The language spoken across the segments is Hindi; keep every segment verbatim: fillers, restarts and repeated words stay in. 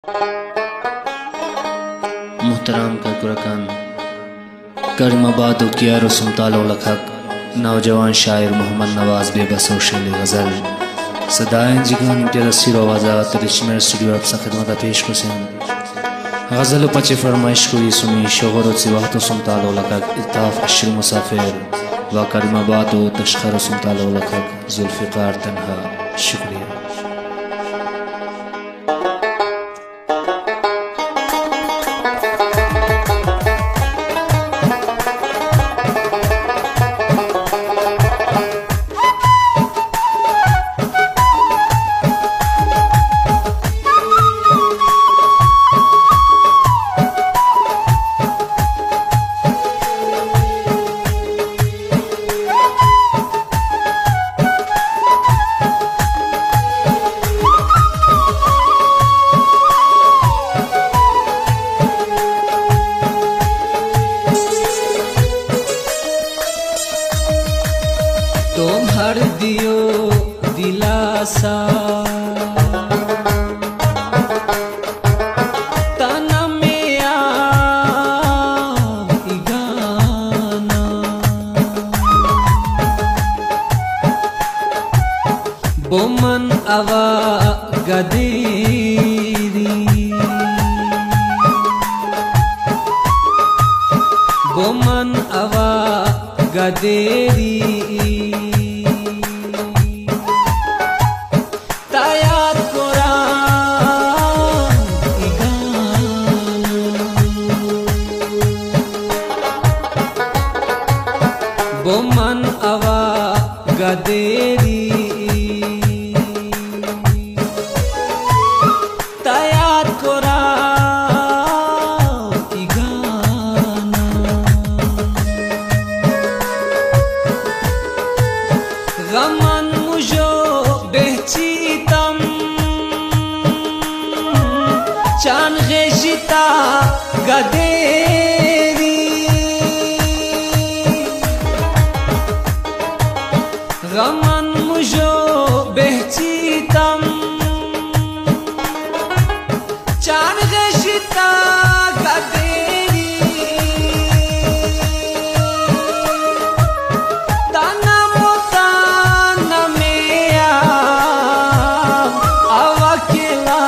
मुहतराम का कुरकान करीमाबाद किया रसुम तालो लखक नौजवान शायर मोहम्मद नवाज बेबस शेली गज़ल सदाएं जिगान इंटरसी आवाज़ा तरिश्मर स्टूडियो आपसा खिदमत पेश कुसेन गज़ल पचे फरमाइश कोई सुनी शोहर सिवात सुम तालो लखक इल्ताफ अशर मुसाफिर व करीमाबाद तशखर सुम तालो लखक जुल्फ़िकार तन्हा। शुक्रिया। तो भर दियो दिलासा तना में आई गाना बोमन आवा गदेरी बोमन आवा गदेरी बोमन आवा गदेरी तैयार कोरा गाना गमन मुझो बेहचीतम चान गेजिता गदेरी गमन मुझो बेहचीतम चान गशिता गदेरी तना मोता नमेया अवकेला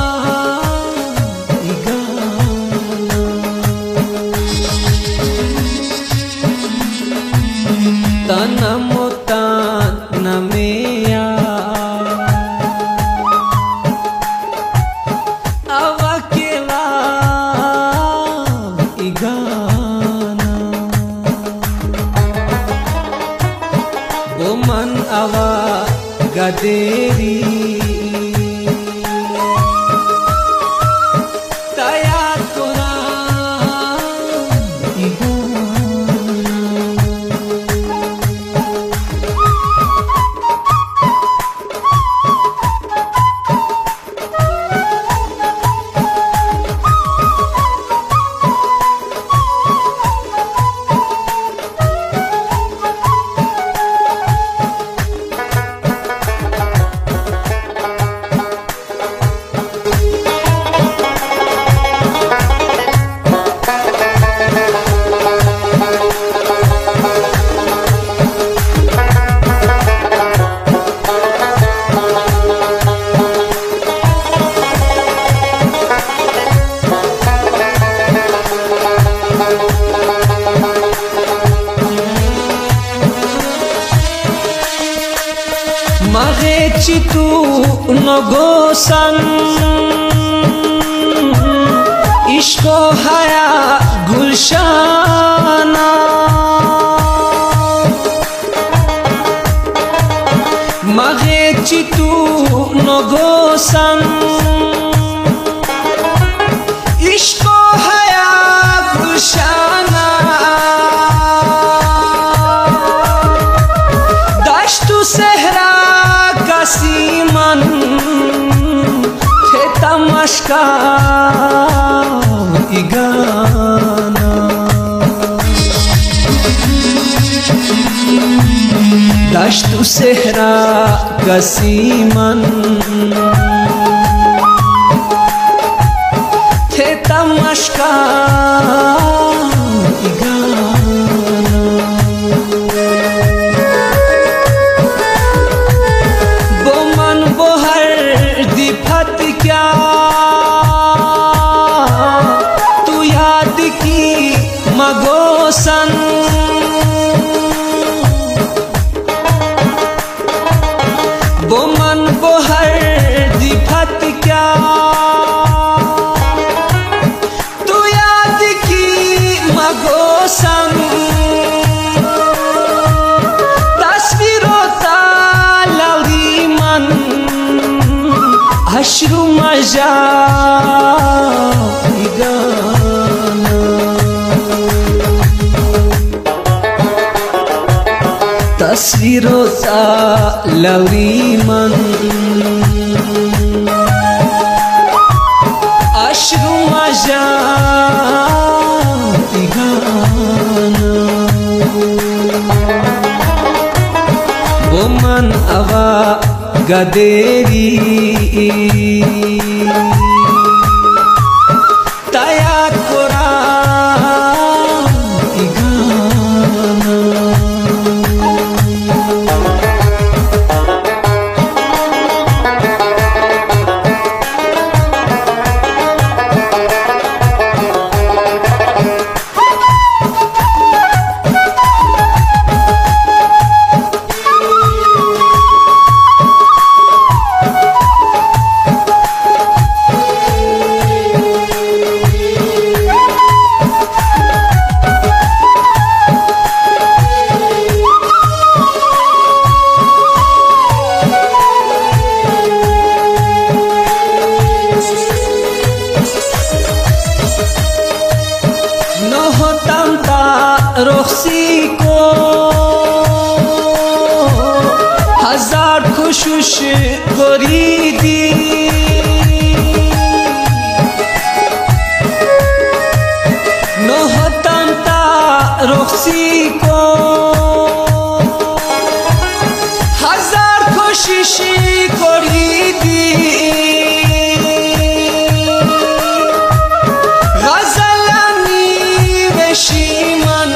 तना मोता नमेया अवकेला गाना बोमन आवा गदेरी तैयार कोरा मगे चितू नगोसन इश्को हया गुलशाना मगे चितू नगोसन इश्को हया गुलशाना दश्तु सहरा सीमन थे तमशका गाना दश्तु सहरा कसीमन tamashka igana bo man bohar di phat kya tu yaad ki magosan bo man bohar di phat kya Sang tasviro ta laliman ashru maja igana tasviro ta laliman ashru maja Boman ava gaderi taya kora igana रोखसी को हजार खुशुश गोरी दी नोहतंता रोखसी को हजार खुशुश गोरी दी गजलानी वेशीमन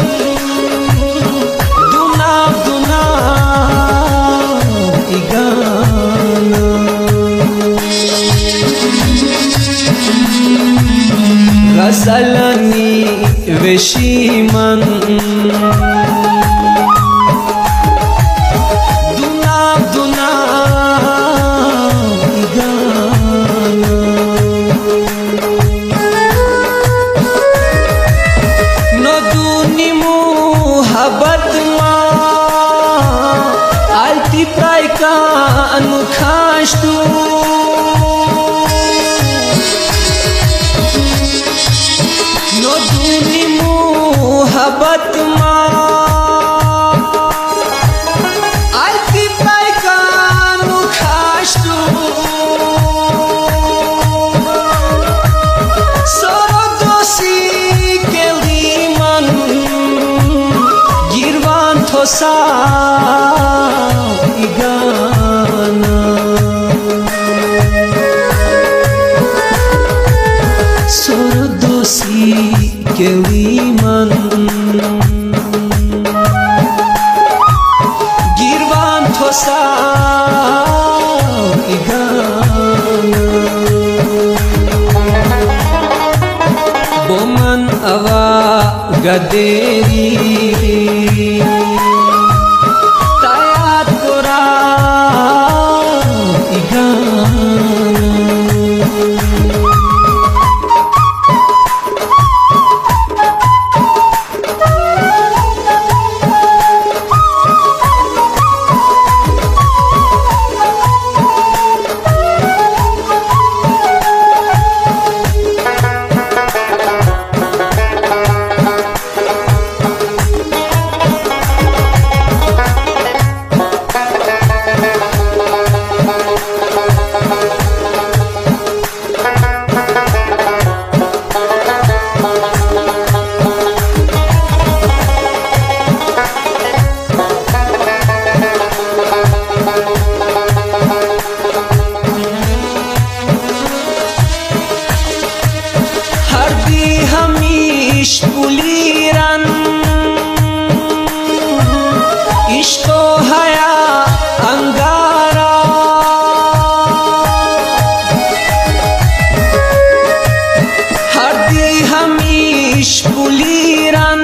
Gazalani veshiman Duna duna igana No duni muhabbat ma Alti praika anukhashtu Muhabbat ma alti paikanu khashtu soro dosi keliman girvan thosa igana soro dosi keliman girvan thosa igana boman ava gaderi tayat kora igana hamish puliran ishqo haya angara hardi hamish puliran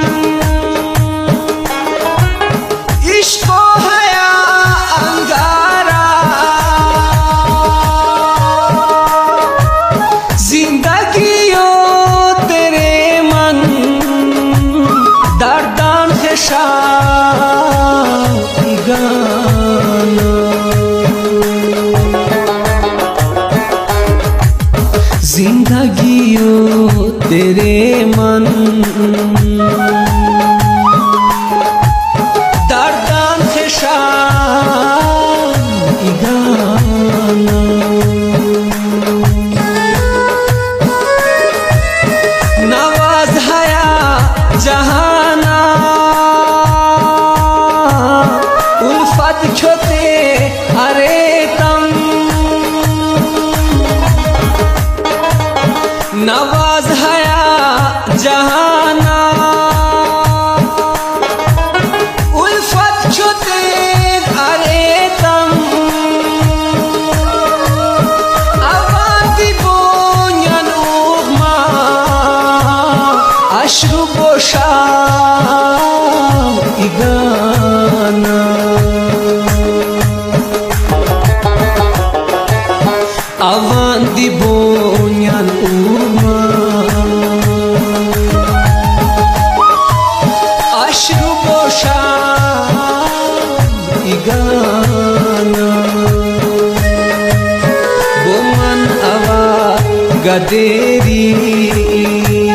ishqo haya angara जिंदगियों तेरे मन दर्दान ख़शाई गाना जिंदगियों तेरे मन दर्दान ख़शाई गाना नवाज हया जहाना उल्फत छोते अरे तम नवाज हया जहाना उल्फत छोते अरे तम अश्रु बोशा गाना अवांदी बोन्यान उमा अश्रु बोशा गाना बोमन अवा गदेरी